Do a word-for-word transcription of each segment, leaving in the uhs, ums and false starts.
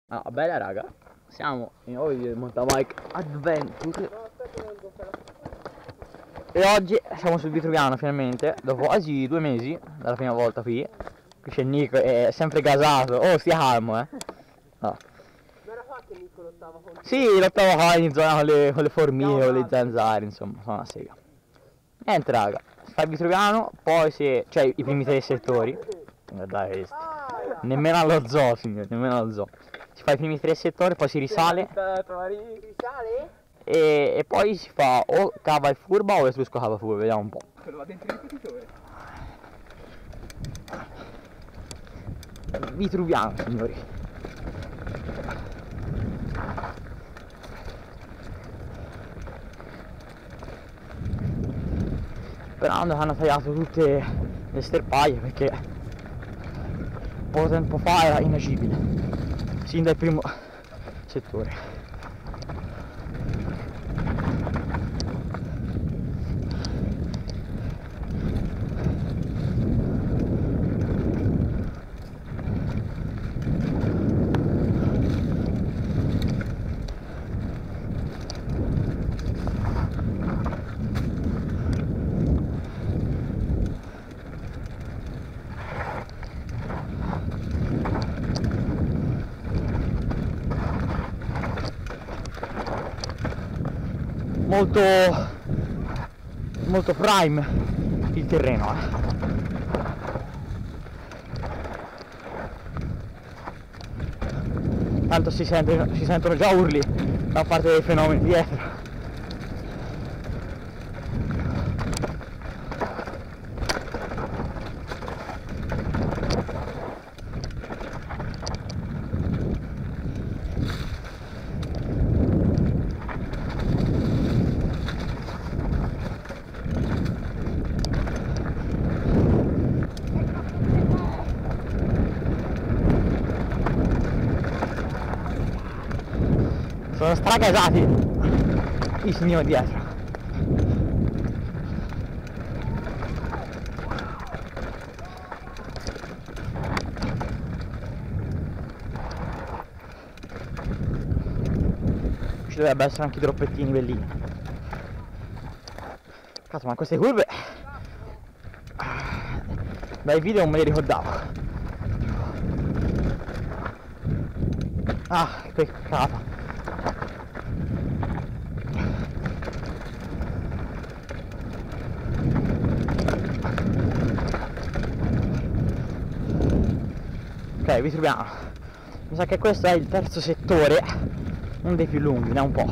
Ah, bella raga, siamo in nuovo video di Mountain Bike Adventure e oggi siamo sul Vitruviano finalmente, dopo quasi due mesi dalla prima volta qui. Qui c'è Nico, è sempre gasato, oh stia calmo eh. No. Non era fa che Nico lottava con te? Sì, lottavo qua in zona con le, con le formiche, con le zanzare, insomma, sono una sega. Niente raga, si fa il Vitruviano, poi si, cioè i primi tre settori, guardate questo, nemmeno allo zoo signori, nemmeno allo zoo. Si fa i primi tre settori, poi si risale Risale? e, e poi si fa o cava e furba o etrusco cava furba, vediamo un po'. Quello va dentro il ripetitore. Vitruviano signori. Sperando che hanno tagliato tutte le sterpaie perché un po' tempo fa era inagibile, sin dal primo settore. Molto molto prime il terreno eh. Tanto si, sente, si sentono già urli da parte dei fenomeni dietro. Sono stragasati i signori dietro. Ci dovrebbe essere anche i droppettini bellini. Cazzo, ma queste curve dai video non me le ricordavo. Ah, peccato. Ok, Vitruviano. Mi sa che questo è il terzo settore, uno dei più lunghi, ne ha un po'.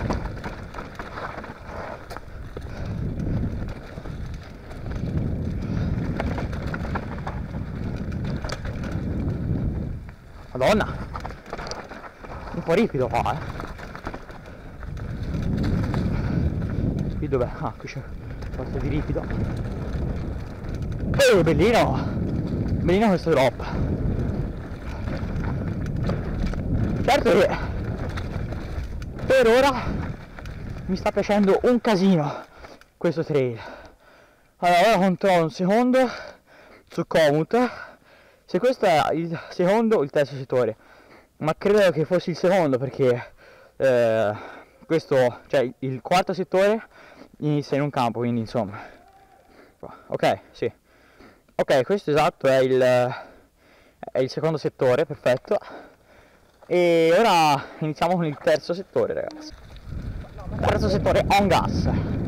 Madonna! Un po' ripido qua, eh. Qui dov'è? Ah, qui c'è qualcosa di ripido. Oh, bellino! Bellino questo drop. Certo che per ora mi sta piacendo un casino questo trail. Allora ora controllo un secondo su Komoot se questo è il secondo o il terzo settore, ma credo che fosse il secondo perché eh, questo, cioè il quarto settore inizia in un campo, quindi insomma. Ok, sì. Ok, questo esatto è il, è il secondo settore, perfetto. E ora iniziamo con il terzo settore ragazzi. Terzo settore on gas.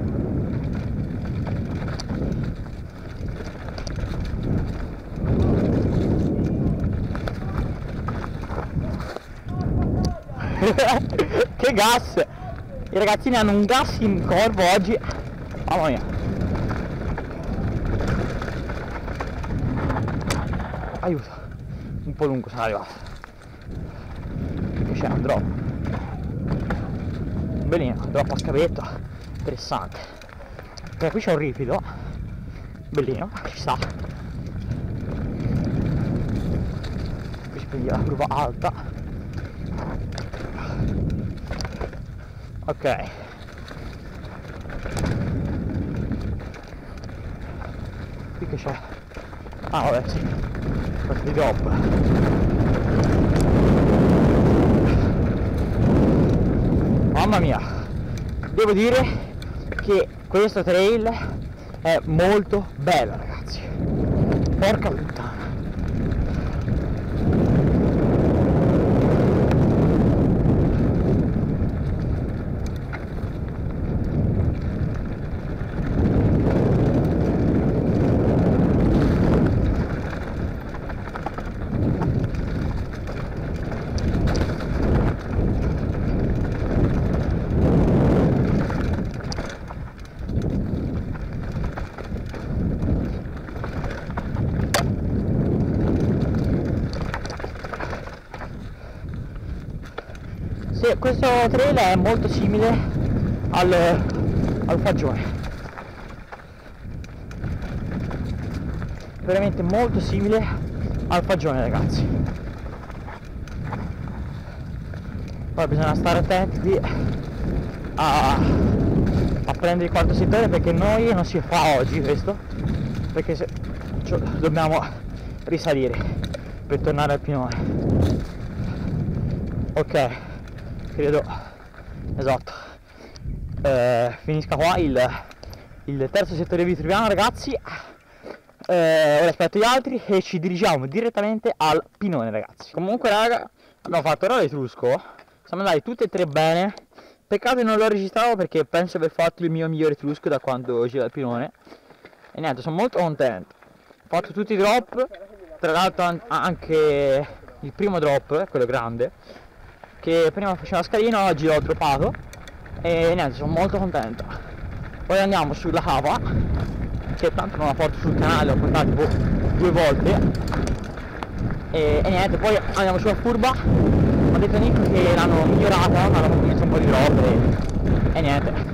Che gas! I ragazzini hanno un gas in corpo oggi. Mamma mia. Aiuto. Un po' lungo sono arrivato. C'è un drop bellino, drop a scavetto interessante. Ok, qui c'è un ripido bellino, ci sta. Qui si prende la curva alta. Ok, qui che c'è, ah vabbè sì, questo di drop. mamma mia, devo dire che questo trail è molto bello, ragazzi. Porca puttana. Sì, questo trail è molto simile al, al Fagione, veramente molto simile al Fagione, ragazzi. Poi bisogna stare attenti qui a, a prendere il quarto settore, perché noi non si fa oggi questo, perché se, cioè, dobbiamo risalire per tornare al Pinone. Ok, credo, esatto, eh, finisca qua il, il terzo settore vitruviano, ragazzi. Eh, ora aspetto gli altri e ci dirigiamo direttamente al Pinone, ragazzi. Comunque, raga, abbiamo fatto ora l'Etrusco, siamo andati tutti e tre bene. Peccato che non l'ho registrato, perché penso di aver fatto il mio migliore Etrusco da quando gira al Pinone. E niente, sono molto contento. Ho fatto tutti i drop, tra l'altro anche il primo drop, quello grande, che prima faceva scalino, oggi l'ho droppato e niente, sono molto contento. Poi andiamo sulla cava, che tanto non la porto sul canale, l'ho portata tipo due volte, e, e niente, poi andiamo sulla curva. Mi ha detto Nico che l'hanno migliorata, ma hanno messo un po' di drop e, e niente.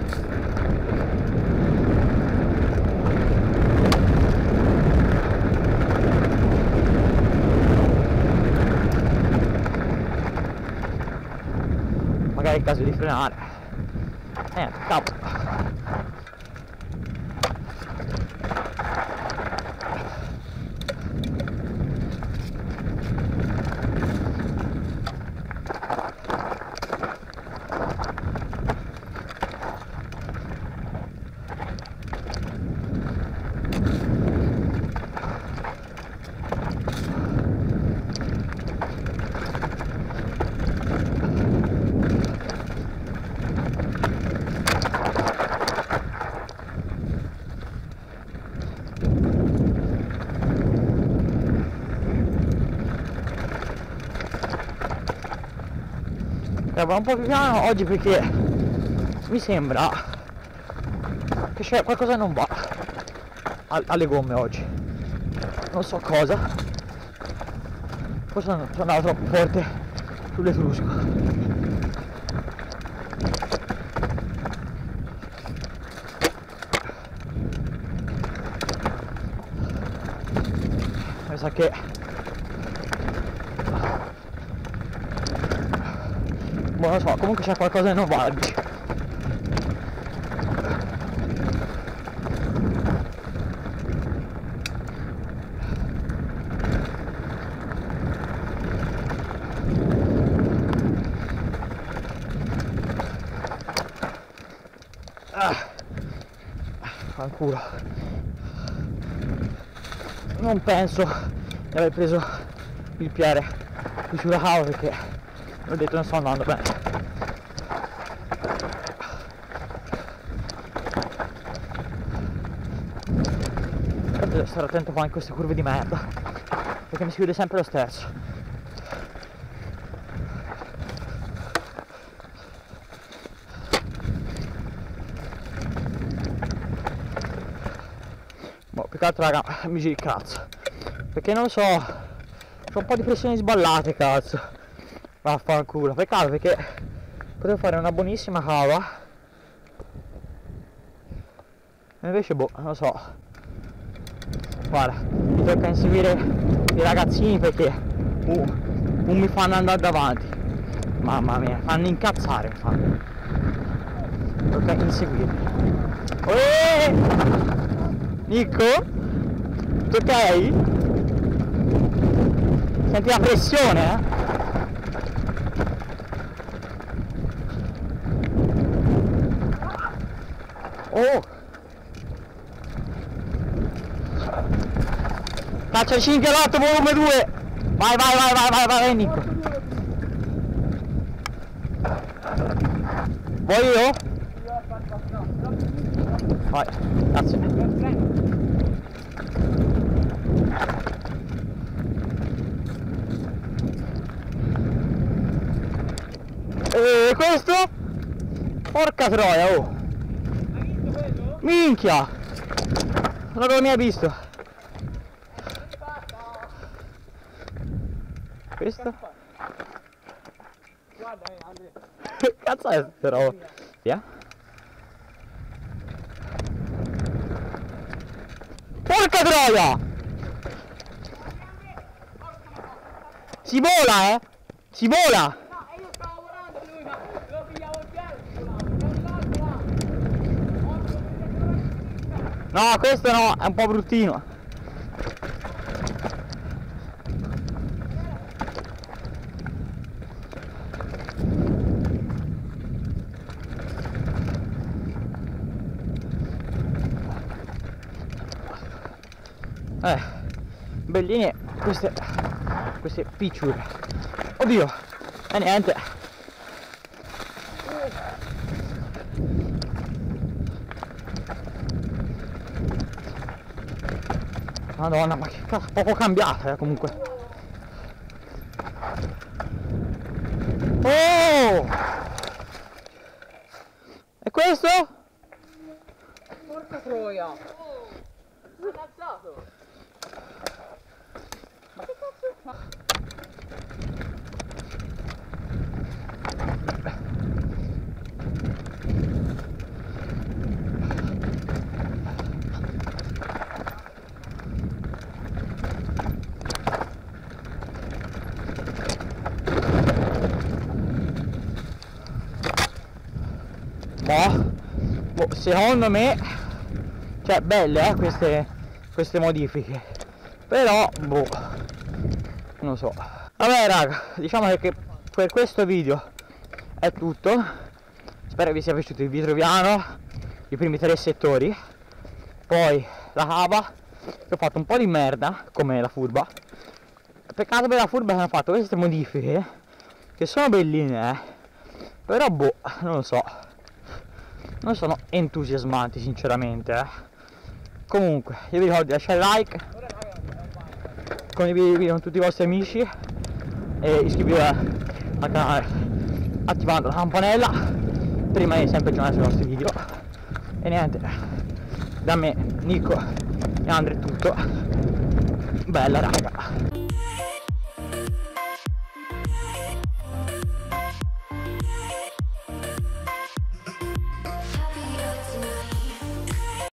Magari è il caso di frenare. Eh, capo. Va un po' più piano oggi, perché mi sembra che c'è qualcosa che non va alle gomme oggi, non so cosa, forse sono andato troppo forte sull'Etrusco. Mi sa che boh, non so, comunque c'è qualcosa che non va oggi. Ah, fanculo. Non penso di aver preso il piede qui sulla cava, perché ho detto non sto andando bene. Devo stare attento qua in queste curve di merda, perché mi si chiude sempre lo stesso. Boh, più che altro, raga, mi giri il cazzo, perché non lo so, c'ho un po' di pressioni sballate, cazzo. Vaffanculo, peccato, perché potevo fare una buonissima cava e invece boh, non lo so. Guarda, mi tocca inseguire i ragazzini, perché uh, non mi fanno andare davanti, mamma mia, fanno incazzare, mi fanno. Tocca inseguirli. Uè! Nico? Tutto ok? Senti la pressione, eh? Oh! Caccia cinque all'otto, volume due! Vai, vai, vai, vai, vai, vai, vai, Nico! Vuoi io? Vai, grazie. E questo? Porca troia, oh! Hai visto quello? Minchia! Non l'avevo mai visto. Questo? Guarda, eh, Andrea. Che cazzo è sta roba? Via. Porca troia! Si vola, eh! Si vola! No, e io stavo volando lui, ma lo pigliavo il piano, No, questo no, è un po' bruttino. Eh, belline queste, queste picciure. Oddio, e niente. Madonna, ma che cazzo, poco cambiata eh, comunque. Oh! E questo? porca troia! Oh! L'ho alzato! Ma che cazzo fa? Boh, boh, secondo me, cioè belle eh, queste, queste modifiche, però boh, non so. Vabbè raga, diciamo che per questo video è tutto. Spero vi sia piaciuto il Vitruviano, i primi tre settori, poi la cava, che ho fatto un po' di merda come la furba. Peccato per la furba che hanno fatto queste modifiche che sono belline, eh. Però boh, non lo so, non sono entusiasmanti sinceramente, eh. Comunque io vi ricordo di lasciare like, condividere il video con tutti i vostri amici e iscrivetevi al canale attivando la campanella per rimanere sempre aggiornati sui nostri video. E niente, da me, Nico e Andre è tutto. Bella raga.